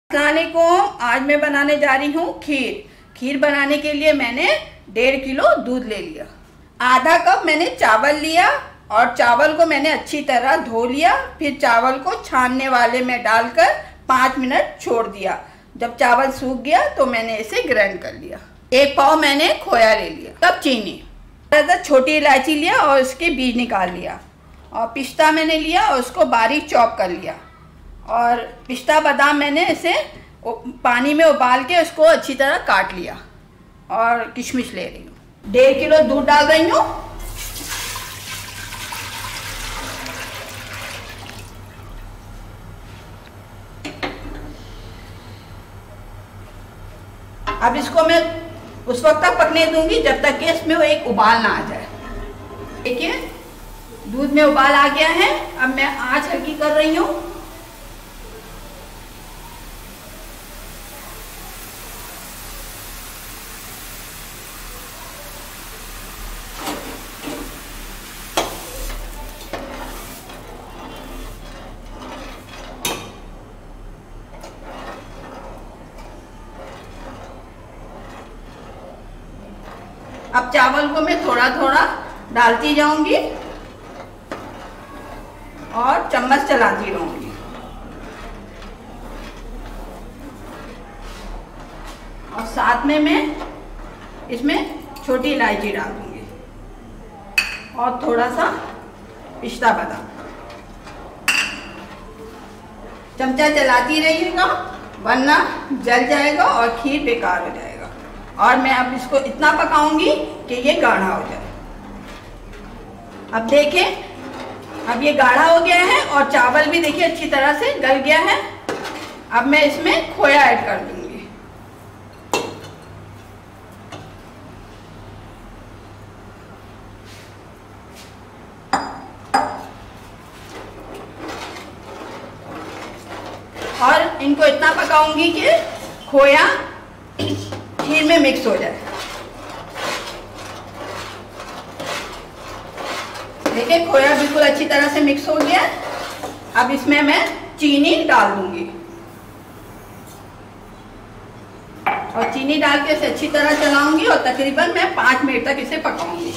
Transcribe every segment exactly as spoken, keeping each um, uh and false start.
अस्सलामुअलैकुम। आज मैं बनाने जा रही हूँ खीर। खीर बनाने के लिए मैंने डेढ़ किलो दूध ले लिया। आधा कप मैंने चावल लिया और चावल को मैंने अच्छी तरह धो लिया। फिर चावल को छानने वाले में डालकर पाँच मिनट छोड़ दिया। जब चावल सूख गया तो मैंने इसे ग्राइंड कर लिया। एक पाव मैंने खोया ले लिया। तब चीनी, छोटी इलायची लिया और उसके बीज निकाल लिया। और पिस्ता मैंने लिया और उसको बारीक चॉप कर लिया। और पिस्ता बादाम मैंने इसे पानी में उबाल के उसको अच्छी तरह काट लिया। और किशमिश ले रही हूँ। डेढ़ किलो दूध डाल रही हूँ। अब इसको मैं उस वक्त तक पकने दूंगी जब तक कि इसमें वो एक उबाल ना आ जाए। देखिए दूध में उबाल आ गया है। अब मैं आंच हल्की कर रही हूँ। अब चावल को मैं थोड़ा थोड़ा डालती जाऊंगी और चम्मच चलाती रहूंगी। और साथ में मैं इसमें छोटी इलायची डाल दूंगी और थोड़ा सा पिस्ता बादाम। चमचा चलाती रहिएगा वरना जल जाएगा और खीर बेकार हो जाएगा। और मैं अब इसको इतना पकाऊंगी कि ये गाढ़ा हो जाए। अब देखें, अब ये गाढ़ा हो गया है और चावल भी देखिए अच्छी तरह से गल गया है। अब मैं इसमें खोया ऐड कर दूंगी। और इनको इतना पकाऊंगी कि खोया खीर में मिक्स हो जाए। देखिए खोया बिल्कुल अच्छी तरह से मिक्स हो गया। अब इसमें मैं चीनी डाल दूंगी और चीनी डाल के इसे अच्छी तरह चलाऊंगी और तकरीबन मैं पाँच मिनट तक इसे पकाऊंगी।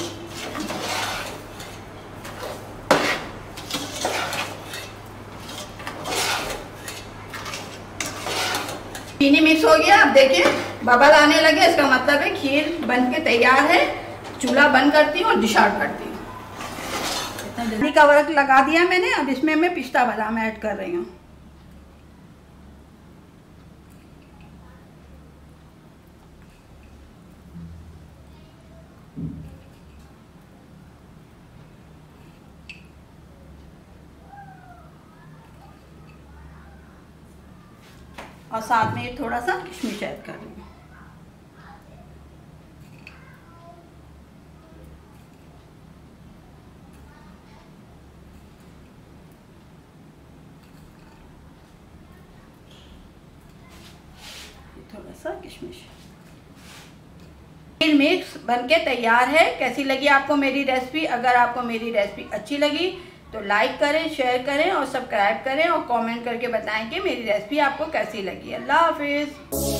चीनी मिक्स हो गया। अब देखिए बबल आने लगे, इसका मतलब है खीर बन के तैयार है। चूल्हा बंद करती हूँ और डिश आउट करती हूँ। इतना जल्दी कवर लगा दिया मैंने। अब इसमें मैं पिस्ता बादाम ऐड कर रही हूँ। और साथ में थोड़ा सा किशमिश ऐड कर रही हूँ। थोड़ा सा किशमिश। खीर मिक्स बनके तैयार है। कैसी लगी आपको मेरी रेसिपी? अगर आपको मेरी रेसिपी अच्छी लगी तो लाइक करें, शेयर करें और सब्सक्राइब करें और कमेंट करके बताएं कि मेरी रेसिपी आपको कैसी लगी। अल्लाह हाफिज़।